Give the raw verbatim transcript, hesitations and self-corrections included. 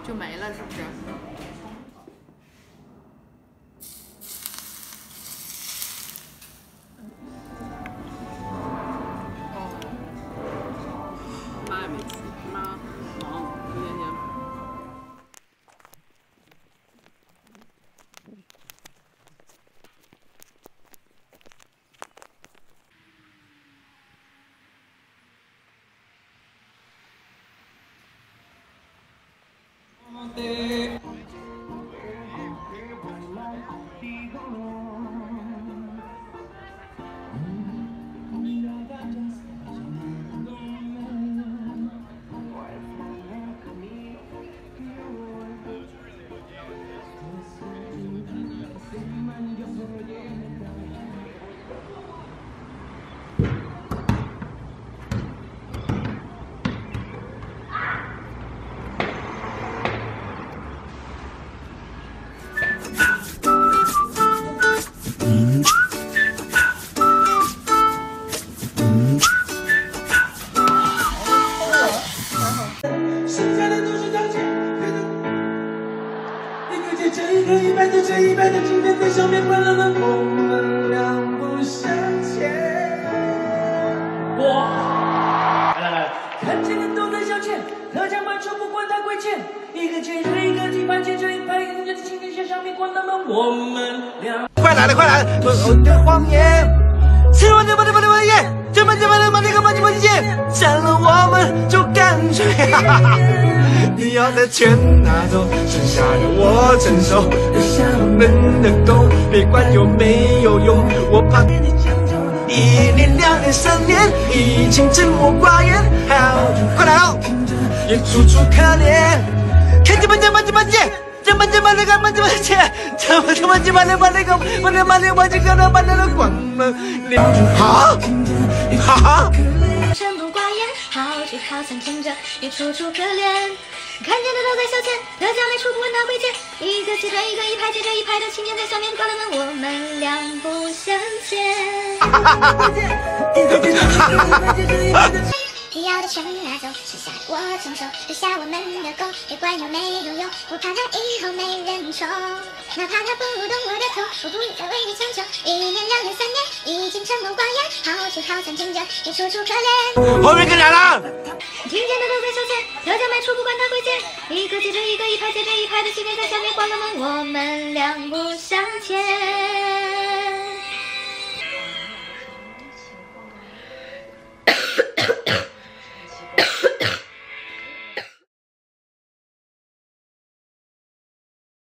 就没了，是不是？哦， 妈也没去，妈忙，一天天。 这一辈的今天在上面关了门，我们两不相欠。哇！来来来，看见人都在消遣，特价满车不管它贵贱，一个接着一个地盘接着一排，人家的青天线上面关了门，我们俩。快来了，快来了！我的谎言，吃完这么这么这么耶，这么这么这么这个么这么耶，占了我们就干脆哈哈哈。你要的全拿走，剩下的我承受。留下我们的狗，别管有没有用，我怕一年、两年、三年，已经沉默寡言。好，快来哦，也楚楚可怜。看这么这么这么贱，这么这么那个么这么贱，这么这么这么那么那个，我他妈的我这个他妈的关门。啊，哈哈。 沉默寡言，好聚好散，听着也楚楚可怜。看见的都在消遣，特价没出不问他贵贱，一个接着一个，一排接着一排的青年在下面关了门，我们两不相欠。你要的全拿走，剩下的我承受，留下我们的狗，别管有没有用，我怕他以后没人宠，哪怕他不懂我的痛，我不会再为你强求。一年、两年、三年，已经沉默寡言，好聚好散，听着也楚楚可怜。 后面跟来了。 听见的都在消遣，特价卖出不管它贵贱，一个接着一个，一排接着一排的青年在下面关了门，我们两不相欠。